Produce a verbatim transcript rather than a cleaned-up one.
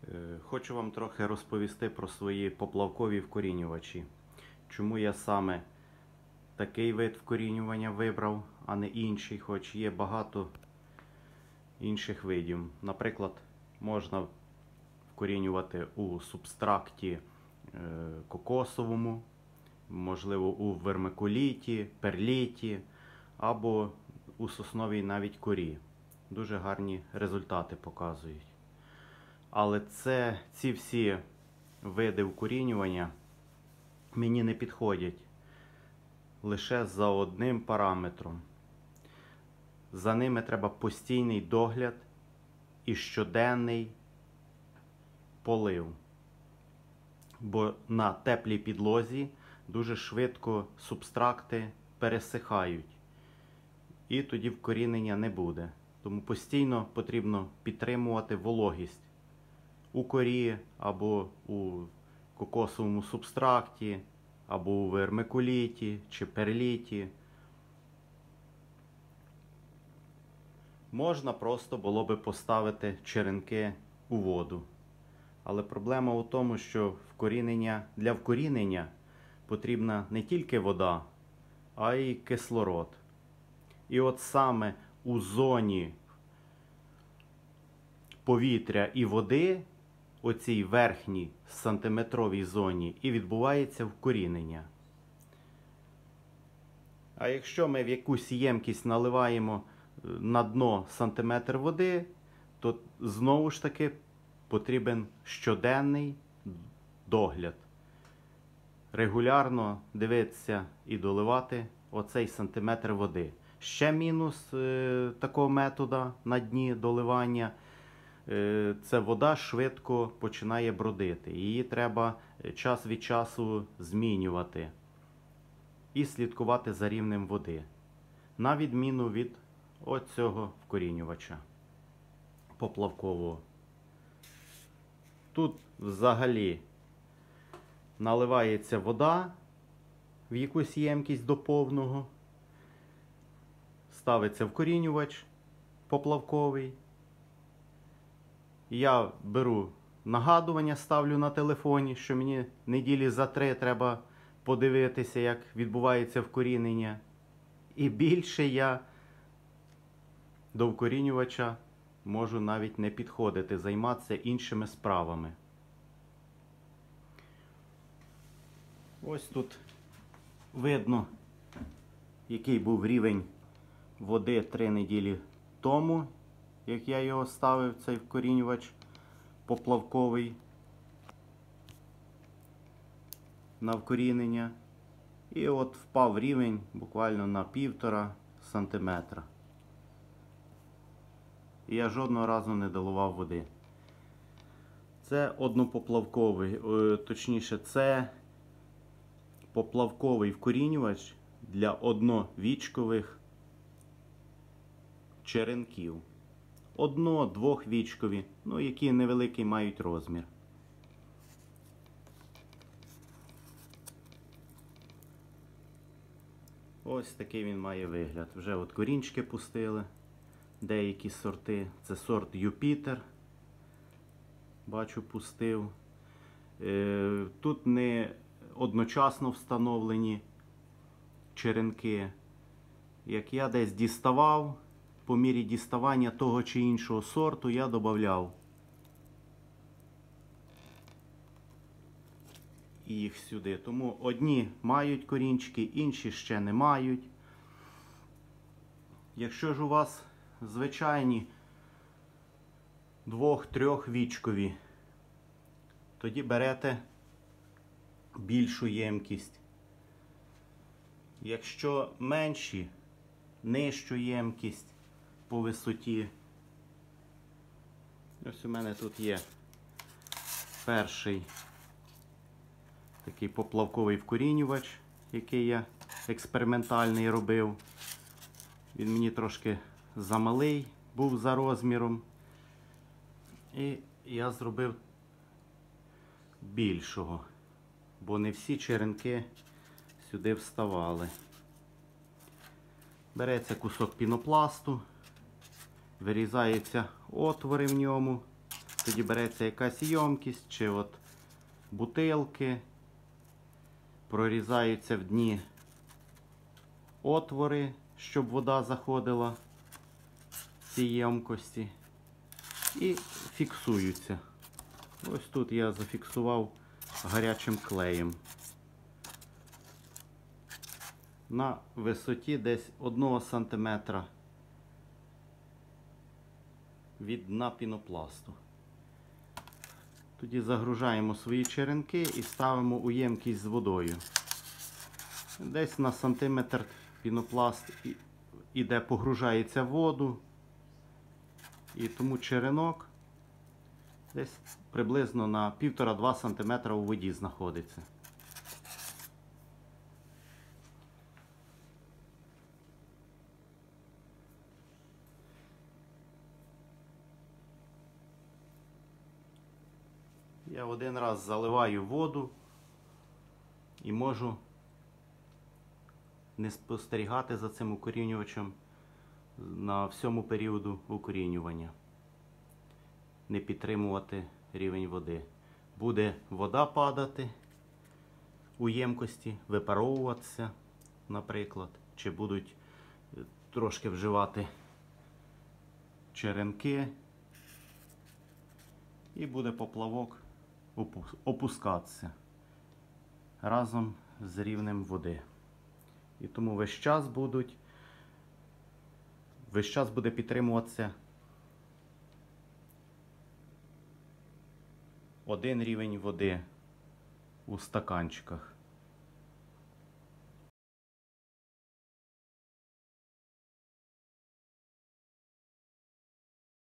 Е, Хочу вам трохи розповісти про свої поплавкові вкорінювачі. Чому я саме такий вид вкорінювання вибрав, а не інший, хоч є багато інших видів. Наприклад, можна вкорінювати у субстракті е, кокосовому, можливо, у вермикуліті, перліті або у сосновій навіть корі. Дуже гарні результати показують. Але це, ці всі види вкорінювання мені не підходять лише за одним параметром. За ними треба постійний догляд і щоденний полив. Бо на теплій підлозі дуже швидко субстракти пересихають. І тоді вкорінення не буде. Тому постійно потрібно підтримувати вологість у корі, або у кокосовому субстракті, або у вермикуліті чи перліті. Можна просто було би поставити черенки у воду. Але проблема у тому, що вкорінення, для вкорінення потрібна не тільки вода, а й кислород. І от саме у зоні повітря і води, оцій верхній сантиметровій зоні, і відбувається вкорінення. А якщо ми в якусь ємкість наливаємо на дно сантиметр води, то знову ж таки потрібен щоденний догляд. Регулярно дивитися і доливати оцей сантиметр води. Ще мінус е, такого методу на дні доливання е, – це вода швидко починає бродити. Її треба час від часу змінювати і слідкувати за рівнем води. На відміну від оцього вкорінювача поплавкового. Тут взагалі наливається вода в якусь ємкість до повного, ставиться вкорінювач поплавковий. Я беру нагадування, ставлю на телефоні, що мені неділі за три треба подивитися, як відбувається вкорінення. І більше я до вкорінювача можу навіть не підходити, займатися іншими справами. Ось тут видно, який був рівень води три неділі тому, як я його ставив, цей вкорінювач поплавковий на вкорінення. І от впав рівень буквально на півтора сантиметра. І я жодного разу не доливав води. Це однопоплавковий, точніше, це поплавковий вкорінювач для одновічкових черенків. Одно-двохвічкові, ну, які невеликий мають розмір. Ось такий він має вигляд. Вже от корінчики пустили. Деякі сорти. Це сорт Юпітер. Бачу, пустив. Е, тут не одночасно встановлені черенки. Як я десь діставав, по мірі діставання того чи іншого сорту я додавав їх сюди. Тому одні мають корінчики, інші ще не мають. Якщо ж у вас звичайні двох-трьохвічкові, тоді берете більшу ємкість. Якщо менші, нижчу ємкість по висоті. Ось у мене тут є перший такий поплавковий вкорінювач, який я експериментальний робив. Він мені трошки замалий був за розміром. І я зробив більшого, бо не всі черенки сюди вставали. Береться кусок пінопласту, вирізаються отвори в ньому, Тоді береться якась ємкість чи от бутилки, прорізаються в дні отвори, щоб вода заходила в ці ємкості, і фіксуються. Ось тут я зафіксував гарячим клеєм на висоті десь одного сантиметра від дна пінопласту. Тоді загружаємо свої черенки і ставимо у ємкість з водою. Десь на сантиметр пінопласт іде, погружається в воду, і тому черенок десь приблизно на півтора-два сантиметра у воді знаходиться. Я один раз заливаю воду і можу не спостерігати за цим укорінювачем на всьому періоду укорінювання. Не підтримувати рівень води. Буде вода падати у ємкості, випаровуватися, наприклад, чи будуть трошки вживати черенки, і буде поплавок опускатися разом з рівнем води. І тому весь час будуть, весь час буде підтримуватися один рівень води у стаканчиках.